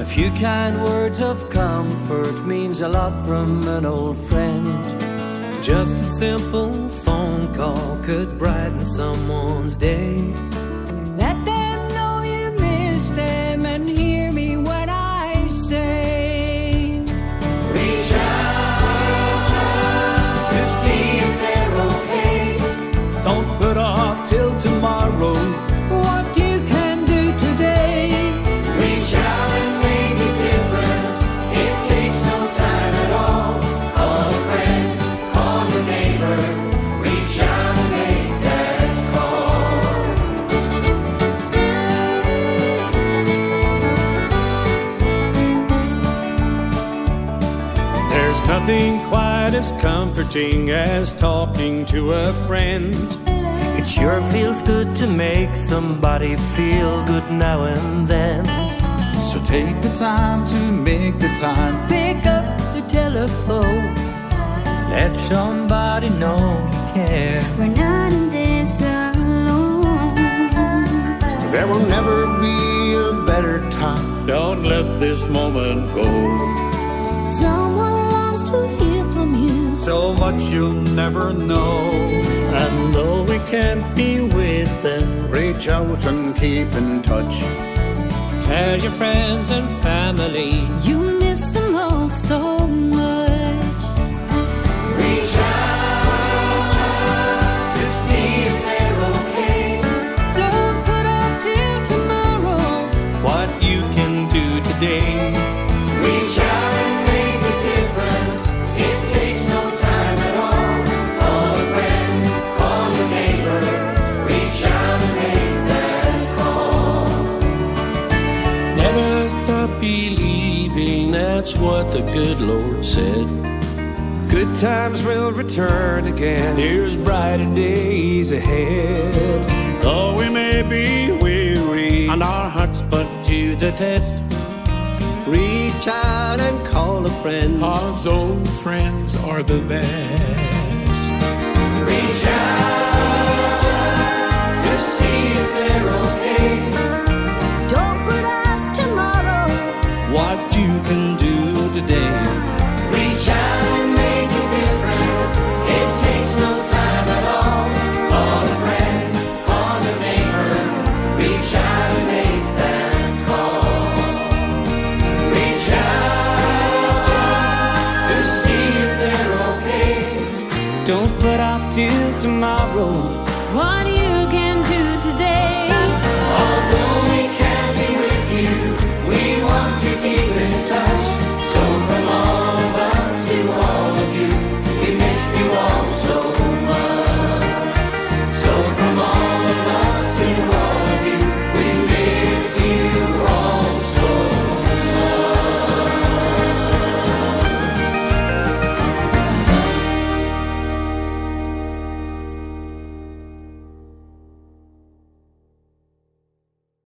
few kind words of comfort means a lot from an old friend. Just a simple phone call could brighten someone's day. Let them know you miss them and hear me when I say, reach out to see if they're okay. Don't put off till tomorrow what you can do today. Reach out and make a difference. It takes no time at all. Call a friend, call your neighbor. Reach out and make that call. There's nothing quite as comforting as talking to a friend. It sure feels good to make somebody feel good now and then. So take the time to make the time. Pick up the telephone. Let somebody know you care. We're not in this alone. There will never be a better time. Don't let this moment go. Someone longs to hear from you. So much you'll never know. And though we can't be with them, Reach out and keep in touch. tell your friends and family. You miss them all so much. Reach out to see if they're okay. Don't put off till tomorrow What you can do today. Reach out and make a difference. It takes no time at all. Call a friend, call your neighbor. Reach out and make that call. Never stop believing, that's what the good Lord said. Good times will return again. There's brighter days ahead. Though we may be weary and our hearts put to the test, reach out and call a friend. 'Cause old friends are the best. Reach out to see if they're okay. Don't put off tomorrow What you can do today. Reach out and make a difference. It takes no time at all. Call a friend, call a neighbor. Reach out and make that call. Reach out to see if they're okay. Don't put off till tomorrow.